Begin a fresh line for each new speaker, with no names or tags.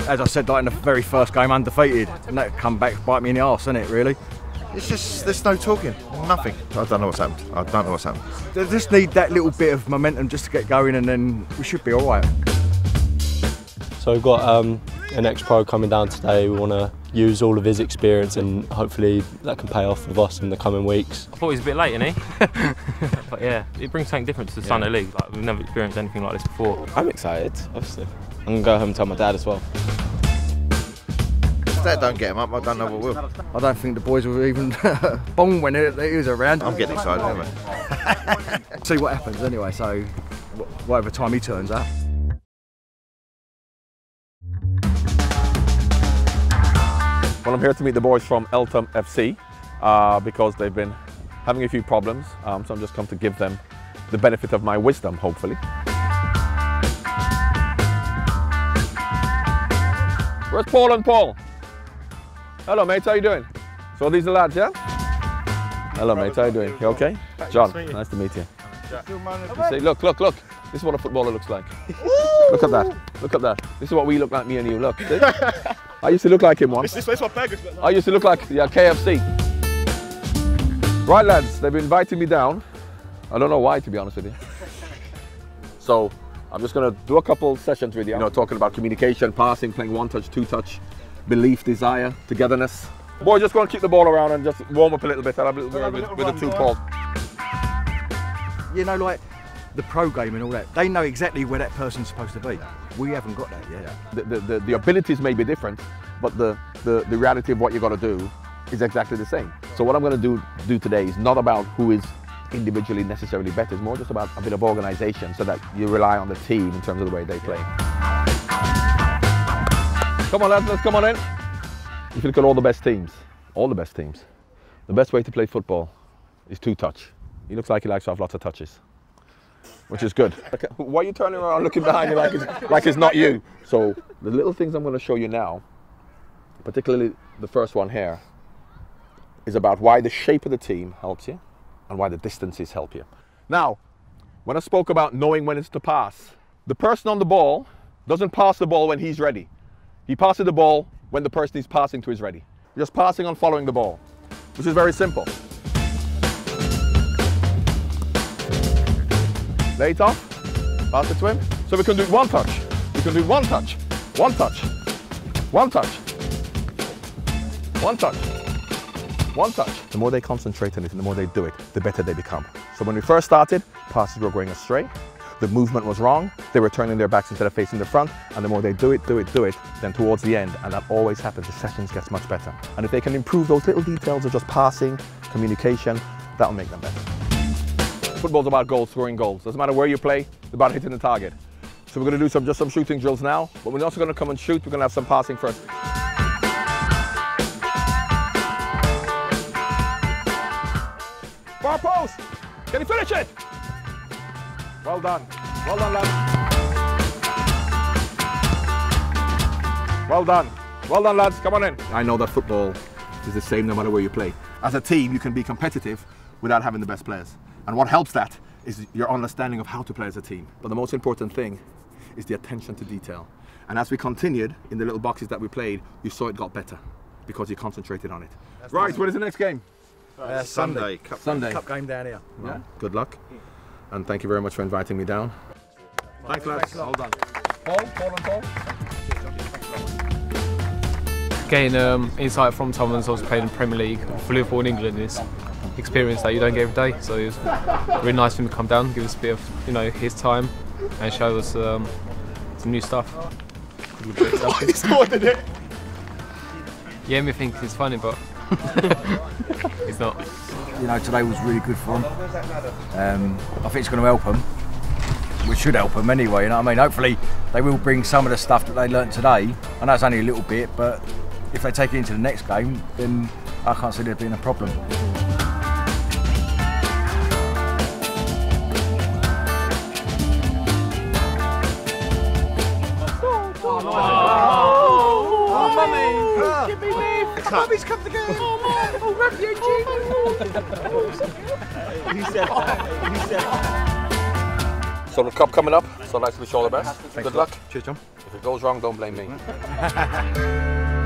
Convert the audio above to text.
as I said, like in the very first game, undefeated, and that come back to bite me in the arse, isn't it, really?
It's just, there's no talking, nothing. I don't know what's happened. I don't know what's happened.
They just need that little bit of momentum just to get going, and then we should be all right.
So we've got an ex-pro coming down today. We want to use all of his experience, and hopefully that can pay off with us in the coming weeks.
I thought he was a bit late, isn't he? But yeah, it brings something different to the Sunday League. Like, we've never experienced anything like this before.
I'm excited, obviously. I'm going to go home and tell my dad as well.
If that don't get him up, I don't know what will.
I don't think the boys were even born when he was around.
I'm getting excited anyway.
See what happens anyway, so whatever time he turns up.
Well, I'm here to meet the boys from Eltham FC because they've been having a few problems, so I'm just come to give them the benefit of my wisdom, hopefully. Where's Paul and Paul? Hello, mate, how you doing? So these are lads, yeah? Hello, mate, how you doing? You okay? John, nice to meet you. See, look. This is what a footballer looks like. Look at that. Look at that. This is what we look like, me and you. Look. See? I used to look like him once. I used to look like KFC. Right, lads, they've invited me down. I don't know why, to be honest with you. So I'm just going to do a couple sessions with you. You know, talking about communication, passing, playing one touch, two touch, belief, desire, togetherness. Boys, just going to keep the ball around and just warm up a little bit. I'll have a little bit with the two balls.
You know, like the pro game and all that, they know exactly where that person's supposed to be. We haven't got that yet.
The abilities may be different, but the reality of what you've got to do is exactly the same. So what I'm going to do today is not about who is individually necessarily better. It's more just about a bit of organisation so that you rely on the team in terms of the way they play. Come on, lads, let's come on in. If you look at all the best teams, the best way to play football is two touch. He looks like he likes to have lots of touches, which is good. Okay. Why are you turning around looking behind you like it's not you? So the little things I'm going to show you now, particularly the first one here, is about why the shape of the team helps you and why the distances help you. Now, when I spoke about knowing when it's to pass, the person on the ball doesn't pass the ball when he's ready. He passes the ball when the person he's passing to is ready. Just passing on following the ball, which is very simple. Lay it off, pass it to him. So we can do one touch. We can do one touch, one touch, one touch, one touch, one touch. The more they concentrate on it and the more they do it, the better they become. So when we first started, passes were going astray. The movement was wrong. They were turning their backs instead of facing the front. And the more they do it, then towards the end, and that always happens, the sessions gets much better. And if they can improve those little details of just passing, communication, that'll make them better. Football's about goals, scoring goals. Doesn't matter where you play, it's about hitting the target. So we're going to do just some shooting drills now, but we're also going to come and shoot. We're going to have some passing first. Far post! Can you finish it? Well done. Well done, lads. Well done. Well done, lads. Come on in. I know that football is the same no matter where you play. As a team, you can be competitive without having the best players. And what helps that is your understanding of how to play as a team. But the most important thing is the attention to detail. And as we continued in the little boxes that we played, you saw it got better because you concentrated on it. That's right, when is the next game?
Sunday.
Cup game down here.
Yeah. Good luck. And thank you very much for inviting me down. Thanks, lads. Well done. Paul and Paul.
Getting insight from someone who's also played in the Premier League for Liverpool in England is experience that you don't get every day. So it was really nice for him to come down, give us a bit of his time, and show us some new stuff.
He's more than it.
Yeah, me think it's funny, but it's not.
You know, today was really good for them. I think it's going to help them. We should help them anyway, you know what I mean? Hopefully they will bring some of the stuff that they learnt today. I know it's only a little bit, but if they take it into the next game, then I can't see there being a problem.
Give me leave! Mummy's come to go! Oh, refuge!
He said that.
So the cup coming up, so I'd like to wish you all the best. Good luck.
Cheers, John.
If it goes wrong, don't blame me.